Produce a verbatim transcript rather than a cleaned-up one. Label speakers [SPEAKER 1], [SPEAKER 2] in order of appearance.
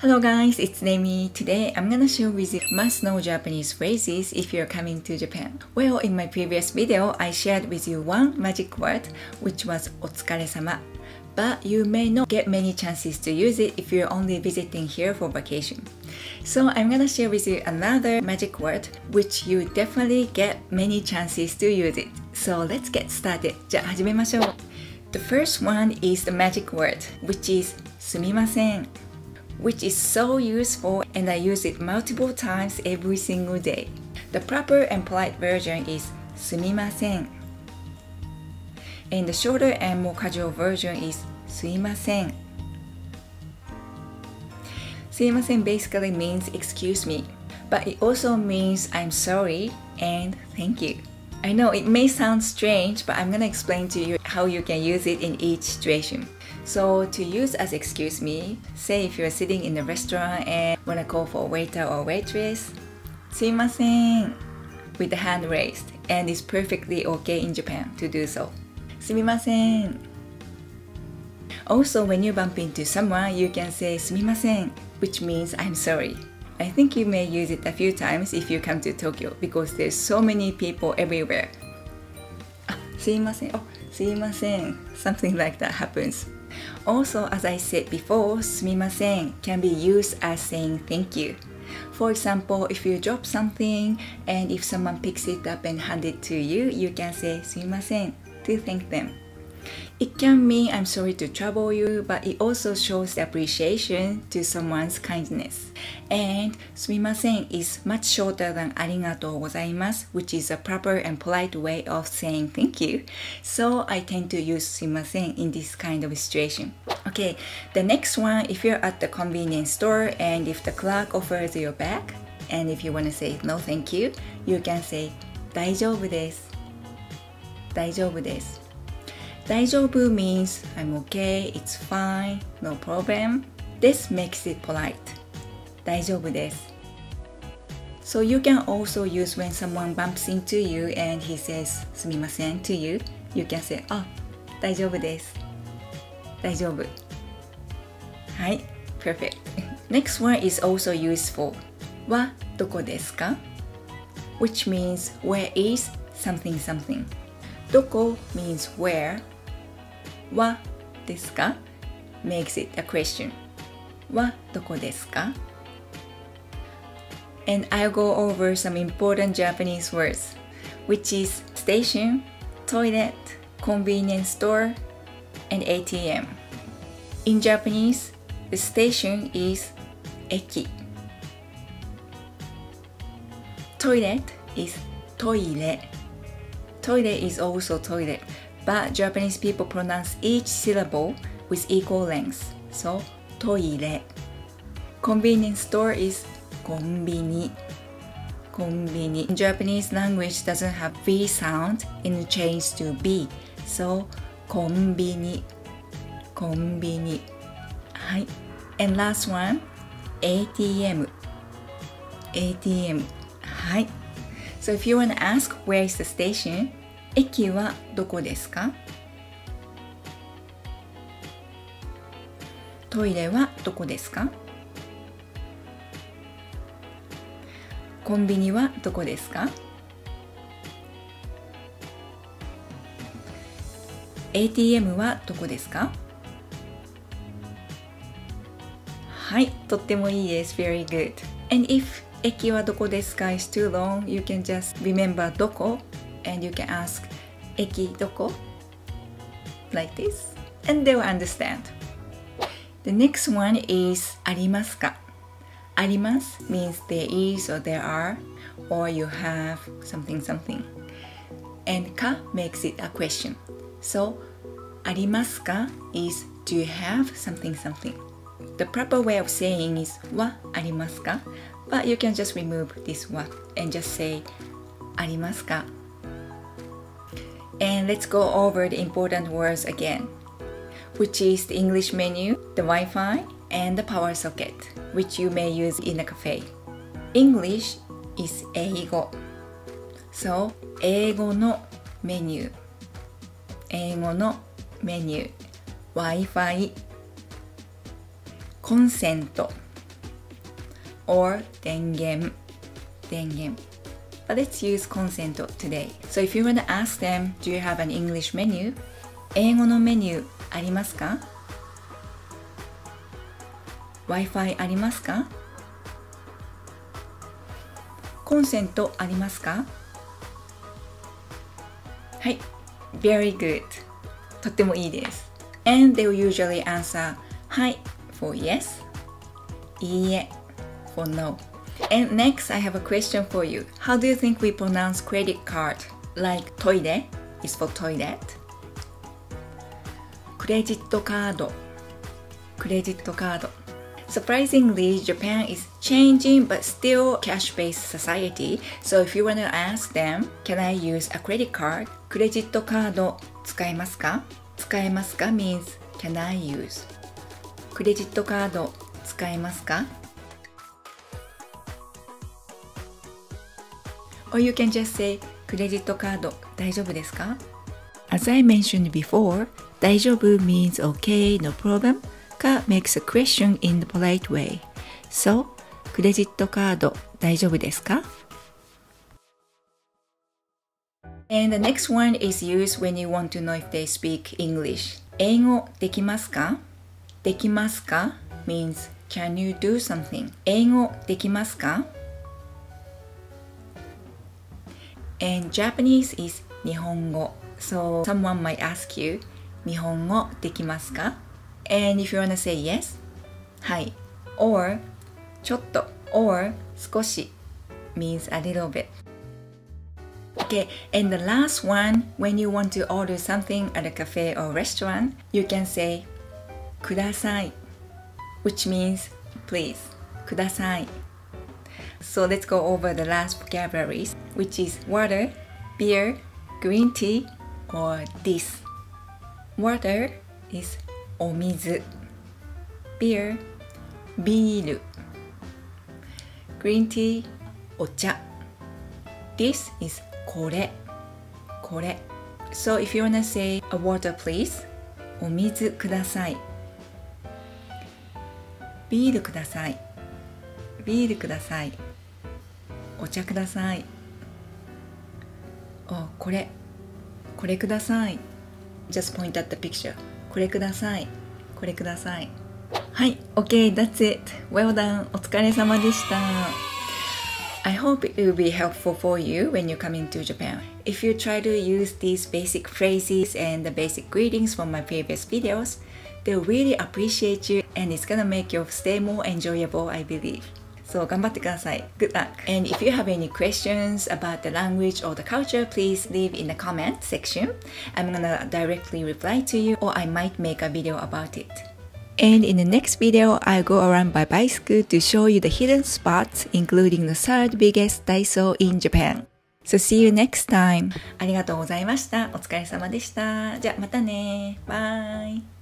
[SPEAKER 1] Hello guys, it's Nemi. Today I'm gonna share with you must-know Japanese phrases if you're coming to Japan. Well, in my previous video, I shared with you one magic word, which was otsukaresama. But you may not get many chances to use it if you're only visiting here for vacation. So I'm gonna share with you another magic word, which you definitely get many chances to use it. So let's get started. じゃあ始めましょう。The first one is the magic word, which is すみません。which is so useful and I use it multiple times every single day. The proper and polite version is すみません and the shorter and more casual version is すいません. すいません basically means excuse me, but it also means I'm sorry and thank you. I know it may sound strange, but I'm gonna explain to you how you can use it in each situation. So to use as excuse me, say if you're sitting in a restaurant and wanna call for a waiter or waitress, すいません with the hand raised, and it's perfectly okay in Japan to do so. すみません. Also, when you bump into someone, you can say すみません, which means I'm sorry. I think you may use it a few times if you come to Tokyo because there's so many people everywhere. あ、すいません. Oh, すいません. Something like that happens. Also, as I said before, すみません can be used as saying thank you. For example, if you drop something and if someone picks it up and hand it to you, you can say すみません to thank them. It can mean I'm sorry to trouble you, but it also shows the appreciation to someone's kindness. And すみません is much shorter than ありがとうございます, which is a proper and polite way of saying thank you. So I tend to use すみません in this kind of situation. Okay, the next one, if you're at the convenience store and if the clerk offers you a bag, and if you want to say no thank you, you can say 大丈夫です. 大丈夫です. 大丈夫 means I'm okay, it's fine, no problem. This makes it polite. 大丈夫です. So you can also use when someone bumps into you and he says すみません to you, you can say あ、大丈夫です. 大丈夫. はい、perfect. Next one is also useful. はどこですか? Which means where is something something. どこ means where. はですか makes it a question. はどこですか? And I'll go over some important Japanese words, which is station, toilet, convenience store, and A T M. In Japanese, the station is 駅. Toilet is トイレ. Toilet is also toilet, but Japanese people pronounce each syllable with equal length, so トイレ. Convenience store is コンビニ. コンビニ. In Japanese language doesn't have V sound and it changes to B, so コンビニ. コンビニ. はい. And last one, A T M. A T M. はい. So if you want to ask where is the station, 駅はどこですか? トイレはどこですか? コンビニはどこですか? A T M はどこですか? はい、とってもいいです。Very good. And if 駅はどこですか is too long, you can just remember どこ and you can ask 駅どこ like this and they will understand. The next one is ありますか? あります means there is or there are or you have something something. And か makes it a question. So ありますか is do you have something something. The proper way of saying is はありますか? But you can just remove this は and just say ありますか? And let's go over the important words again, which is the English menu, the Wi-Fi, and the power socket, which you may use in a cafe. English is 英語. So, 英語のメニュー. 英語のメニュー. Wi-Fi. コンセント. or 電源電源 But let's use consent today. So if you want to ask them, do you have an English menu? 英語のメニューありますか？ Wi-Fi ありますか？コンセントありますか？はい、very good. とってもいいです。And they will usually answer はい for yes, いいえ for no. And next, I have a question for you. How do you think we pronounce credit card? Like トイレ is for toilet. クレジットカードクレジットカード Surprisingly, Japan is changing but still cash-based society. So if you want to ask them, can I use a credit card? クレジットカード使えますか？使えますか means can I use? クレジットカード使えますか？ Or you can just say クレジットカード大丈夫ですか？ As I mentioned before, 大丈夫 means okay, no problem. makes a question in the polite way. So, クレジットカード大丈夫ですか？ And the next one is used when you want to know if they speak English. 英語できますか？できますか means can you do something? 英語できますか？ And Japanese is 日本語。So, someone might ask you, 日本語できますか？ And if you want to say yes, はい or ちょっと or 少し means a little bit. Okay, and the last one, when you want to order something at a cafe or restaurant, you can say ください which means please, ください So let's go over the last vocabularies, which is water, beer, green tea, or this. Water is お水 Beer ビール Green tea お茶 This is これこれ So if you wanna say a water please お水くださいビールくださいビールくださいお茶くださいおこれこれください Just point at the pictureこれください。これください。はい、OK, that's it. Well done. お疲れ様でした。I hope it will be helpful for you when you come into Japan. If you try to use these basic phrases and the basic greetings from my previous videos, they'll really appreciate you and it's gonna make your stay more enjoyable, I believe. So 頑張ってください。Good luck. And if you have any questions about the language or the culture, please leave in the comment section. I'm gonna directly reply to you or I might make a video about it. And in the next video, I'll go around by bicycle to show you the hidden spots, including the third biggest Daiso in Japan. So see you next time. ありがとうございました。お疲れ様でした。じゃあまたね。バイ。